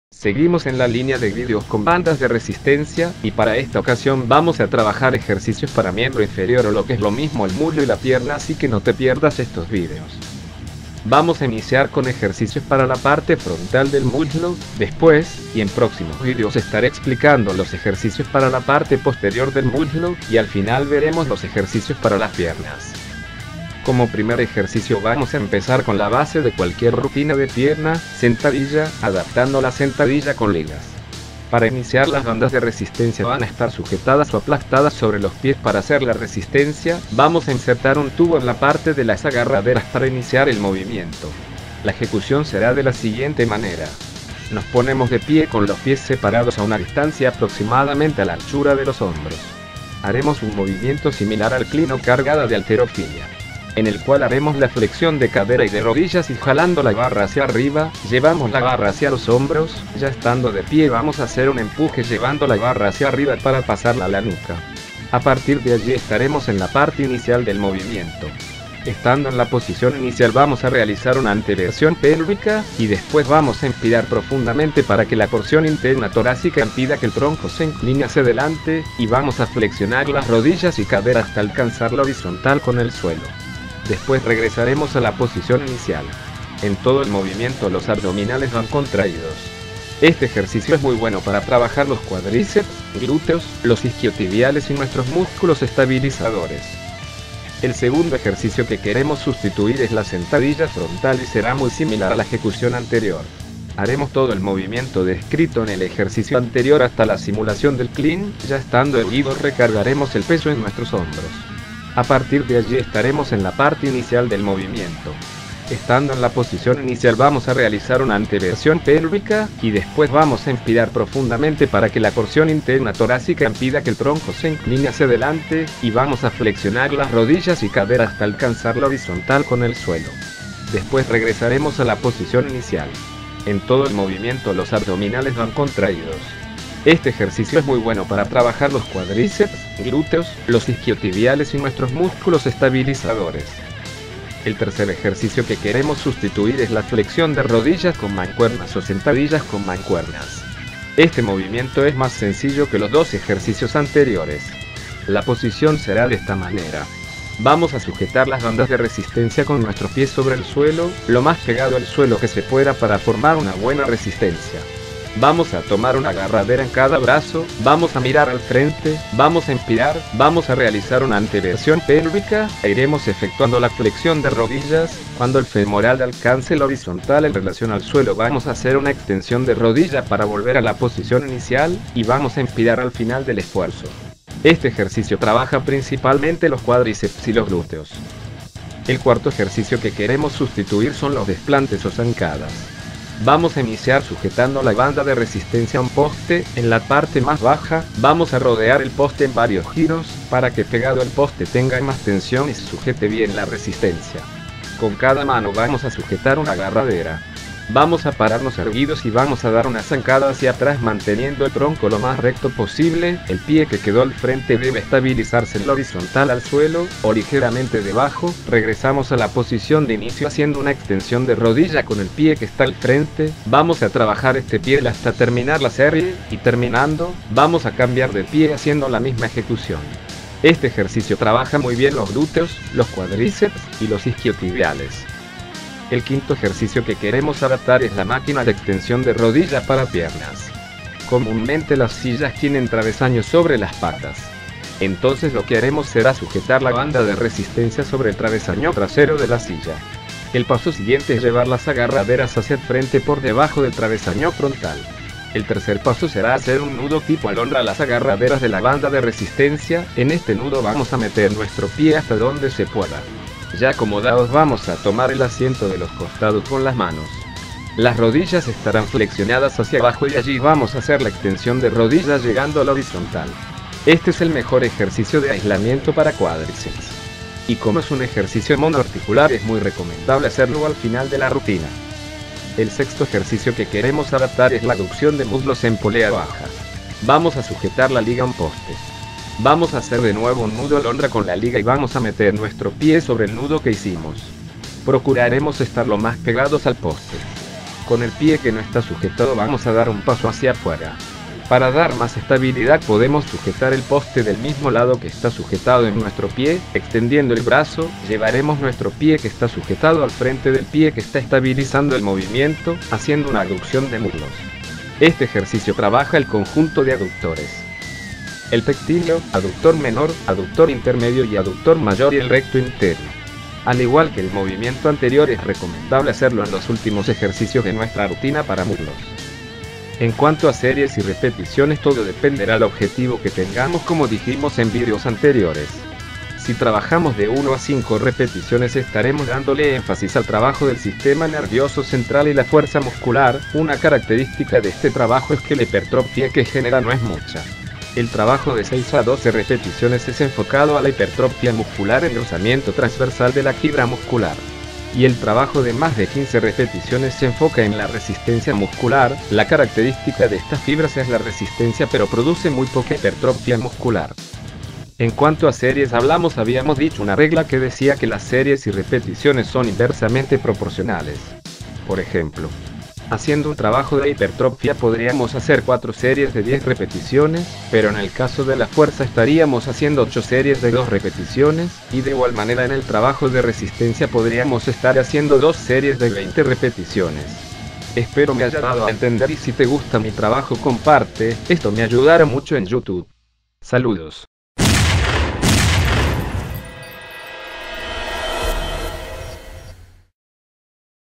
Seguimos en la línea de vídeos con bandas de resistencia, y para esta ocasión vamos a trabajar ejercicios para miembro inferior o lo que es lo mismo el muslo y la pierna, así que no te pierdas estos vídeos. Vamos a iniciar con ejercicios para la parte frontal del muslo, después, y en próximos vídeos estaré explicando los ejercicios para la parte posterior del muslo, y al final veremos los ejercicios para las piernas. Como primer ejercicio vamos a empezar con la base de cualquier rutina de pierna, sentadilla, adaptando la sentadilla con ligas. Para iniciar, las bandas de resistencia van a estar sujetadas o aplastadas sobre los pies. Para hacer la resistencia, vamos a insertar un tubo en la parte de las agarraderas para iniciar el movimiento. La ejecución será de la siguiente manera. Nos ponemos de pie con los pies separados a una distancia aproximadamente a la anchura de los hombros. Haremos un movimiento similar al clean o cargada de halterofilia, en el cual haremos la flexión de cadera y de rodillas y jalando la barra hacia arriba, llevamos la barra hacia los hombros. Ya estando de pie vamos a hacer un empuje llevando la barra hacia arriba para pasarla a la nuca. A partir de allí estaremos en la parte inicial del movimiento. Estando en la posición inicial vamos a realizar una anteversión pélvica, y después vamos a inspirar profundamente para que la porción interna torácica impida que el tronco se incline hacia adelante, y vamos a flexionar las rodillas y cadera hasta alcanzar la horizontal con el suelo. Después regresaremos a la posición inicial. En todo el movimiento los abdominales van contraídos. Este ejercicio es muy bueno para trabajar los cuádriceps, glúteos, los isquiotibiales y nuestros músculos estabilizadores. El segundo ejercicio que queremos sustituir es la sentadilla frontal y será muy similar a la ejecución anterior. Haremos todo el movimiento descrito en el ejercicio anterior hasta la simulación del clean. Ya estando erguidos recargaremos el peso en nuestros hombros. A partir de allí estaremos en la parte inicial del movimiento. Estando en la posición inicial vamos a realizar una anteversión pélvica, y después vamos a inspirar profundamente para que la porción interna torácica impida que el tronco se incline hacia adelante, y vamos a flexionar las rodillas y cadera hasta alcanzar la horizontal con el suelo. Después regresaremos a la posición inicial. En todo el movimiento los abdominales van contraídos. Este ejercicio es muy bueno para trabajar los cuádriceps, glúteos, los isquiotibiales y nuestros músculos estabilizadores. El tercer ejercicio que queremos sustituir es la flexión de rodillas con mancuernas o sentadillas con mancuernas. Este movimiento es más sencillo que los dos ejercicios anteriores. La posición será de esta manera. Vamos a sujetar las bandas de resistencia con nuestros pies sobre el suelo, lo más pegado al suelo que se pueda para formar una buena resistencia. Vamos a tomar una agarradera en cada brazo, vamos a mirar al frente, vamos a inspirar, vamos a realizar una anteversión pélvica, e iremos efectuando la flexión de rodillas. Cuando el femoral alcance la horizontal en relación al suelo vamos a hacer una extensión de rodilla para volver a la posición inicial, y vamos a inspirar al final del esfuerzo. Este ejercicio trabaja principalmente los cuádriceps y los glúteos. El cuarto ejercicio que queremos sustituir son los desplantes o zancadas. Vamos a iniciar sujetando la banda de resistencia a un poste. En la parte más baja, vamos a rodear el poste en varios giros, para que pegado al poste tenga más tensión y se sujete bien la resistencia. Con cada mano vamos a sujetar una agarradera. Vamos a pararnos erguidos y vamos a dar una zancada hacia atrás manteniendo el tronco lo más recto posible. El pie que quedó al frente debe estabilizarse en la horizontal al suelo, o ligeramente debajo. Regresamos a la posición de inicio haciendo una extensión de rodilla con el pie que está al frente. Vamos a trabajar este pie hasta terminar la serie, y terminando, vamos a cambiar de pie haciendo la misma ejecución. Este ejercicio trabaja muy bien los glúteos, los cuádriceps y los isquiotibiales. El quinto ejercicio que queremos adaptar es la máquina de extensión de rodilla para piernas. Comúnmente las sillas tienen travesaños sobre las patas. Entonces lo que haremos será sujetar la banda de resistencia sobre el travesaño trasero de la silla. El paso siguiente es llevar las agarraderas hacia el frente por debajo del travesaño frontal. El tercer paso será hacer un nudo tipo alondra a las agarraderas de la banda de resistencia. En este nudo vamos a meter nuestro pie hasta donde se pueda. Ya acomodados vamos a tomar el asiento de los costados con las manos. Las rodillas estarán flexionadas hacia abajo, y allí vamos a hacer la extensión de rodillas llegando a la horizontal. Este es el mejor ejercicio de aislamiento para cuádriceps. Y como es un ejercicio monoarticular es muy recomendable hacerlo al final de la rutina. El sexto ejercicio que queremos adaptar es la aducción de muslos en polea baja. Vamos a sujetar la liga a un poste. Vamos a hacer de nuevo un nudo alondra con la liga y vamos a meter nuestro pie sobre el nudo que hicimos. Procuraremos estar lo más pegados al poste. Con el pie que no está sujetado vamos a dar un paso hacia afuera. Para dar más estabilidad podemos sujetar el poste del mismo lado que está sujetado en nuestro pie, extendiendo el brazo, llevaremos nuestro pie que está sujetado al frente del pie que está estabilizando el movimiento, haciendo una aducción de muslos. Este ejercicio trabaja el conjunto de aductores: el pectíneo, aductor menor, aductor intermedio y aductor mayor y el recto interno. Al igual que el movimiento anterior, es recomendable hacerlo en los últimos ejercicios de nuestra rutina para muslos. En cuanto a series y repeticiones, todo dependerá del objetivo que tengamos, como dijimos en vídeos anteriores. Si trabajamos de 1 a 5 repeticiones, estaremos dándole énfasis al trabajo del sistema nervioso central y la fuerza muscular. Una característica de este trabajo es que la hipertrofia que genera no es mucha. El trabajo de 6 a 12 repeticiones es enfocado a la hipertrofia muscular, engrosamiento transversal de la fibra muscular. Y el trabajo de más de 15 repeticiones se enfoca en la resistencia muscular. La característica de estas fibras es la resistencia, pero produce muy poca hipertrofia muscular. En cuanto a series habíamos dicho una regla que decía que las series y repeticiones son inversamente proporcionales. Por ejemplo, haciendo un trabajo de hipertrofia podríamos hacer 4 series de 10 repeticiones, pero en el caso de la fuerza estaríamos haciendo 8 series de 2 repeticiones, y de igual manera en el trabajo de resistencia podríamos estar haciendo 2 series de 20 repeticiones. Espero me haya dado a entender, y si te gusta mi trabajo comparte, esto me ayudará mucho en YouTube. Saludos.